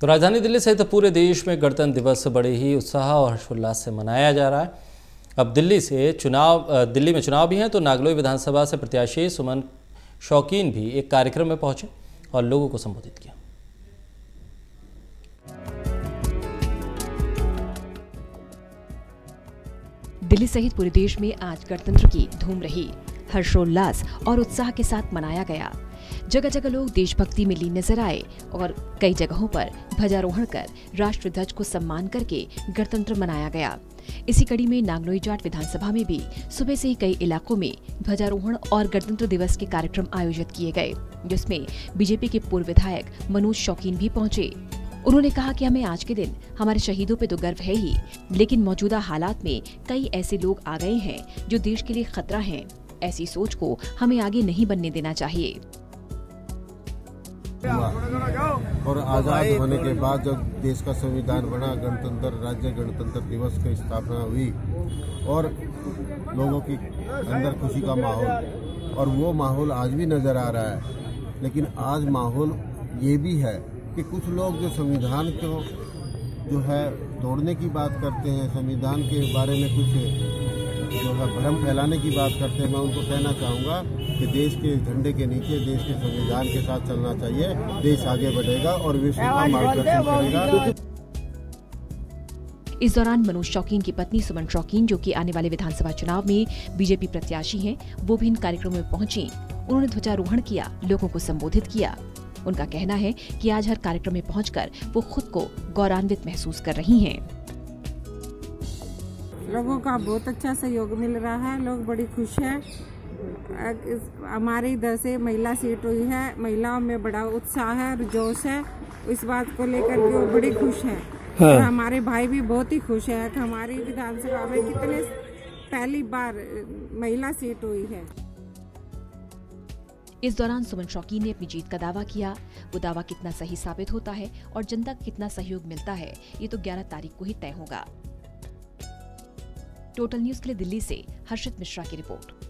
तो राजधानी दिल्ली सहित पूरे देश में गणतंत्र दिवस बड़े ही उत्साह और हर्षोल्लास से मनाया जा रहा है। अब दिल्ली में चुनाव भी हैं, तो नागलोई विधानसभा से प्रत्याशी सुमन शौकीन भी एक कार्यक्रम में पहुंचे और लोगों को संबोधित किया। दिल्ली सहित पूरे देश में आज गणतंत्र की धूम रही। हर्षोल्लास और उत्साह के साथ मनाया गया। जगह जगह लोग देशभक्ति में लीन नजर आए और कई जगहों पर ध्वजारोहण कर राष्ट्र ध्वज को सम्मान करके गणतंत्र मनाया गया। इसी कड़ी में नागलोई जाट विधानसभा में भी सुबह से ही कई इलाकों में ध्वजारोहण और गणतंत्र दिवस के कार्यक्रम आयोजित किए गए, जिसमें बीजेपी के पूर्व विधायक मनोज शौकीन भी पहुंचे। उन्होंने कहा कि हमें आज के दिन हमारे शहीदों पे तो गर्व है ही, लेकिन मौजूदा हालात में कई ऐसे लोग आ गए हैं जो देश के लिए खतरा हैं। ऐसी सोच को हमें आगे नहीं बनने देना चाहिए। और आज़ाद होने के बाद जब देश का संविधान बना, गणतंत्र राज्य गणतंत्र दिवस की स्थापना हुई और लोगों की अंदर खुशी का माहौल, और वो माहौल आज भी नजर आ रहा है। लेकिन आज माहौल ये भी है कि कुछ लोग जो संविधान को जो है तोड़ने की बात करते हैं, संविधान के बारे में कुछ जो है भ्रम फैलाने की बात करते हैं। मैं उनको कहना चाहूँगा कि देश के झंडे के नीचे देश के संविधान के साथ चलना चाहिए। देश आगे बढ़ेगा और विश्व का मार्गदर्शन करेगा। इस दौरान मनोज शौकीन की पत्नी सुमन शौकीन, जो कि आने वाले विधानसभा चुनाव में बीजेपी प्रत्याशी हैं, वो भी इन कार्यक्रमों में पहुंची। उन्होंने ध्वजारोहण किया, लोगों को संबोधित किया। उनका कहना है कि आज हर कार्यक्रम में पहुंचकर वो खुद को गौरवान्वित महसूस कर रही हैं। लोगों का बहुत अच्छा सहयोग मिल रहा है, लोग बड़ी खुश हैं। हमारे इधर से महिला सीट हुई है, महिलाओं में बड़ा उत्साह है और जोश है। इस बात को लेकर के वो बड़ी खुश है। हाँ। और हमारे भाई भी बहुत ही खुश है कि हमारी विधानसभा में कितने पहली बार महिला सीट हुई है। इस दौरान सुमन शौकीन ने अपनी जीत का दावा किया। वो दावा कितना सही साबित होता है और जनता का कितना सहयोग मिलता है, ये तो 11 तारीख को ही तय होगा। टोटल न्यूज़ के लिए दिल्ली से हर्षित मिश्रा की रिपोर्ट।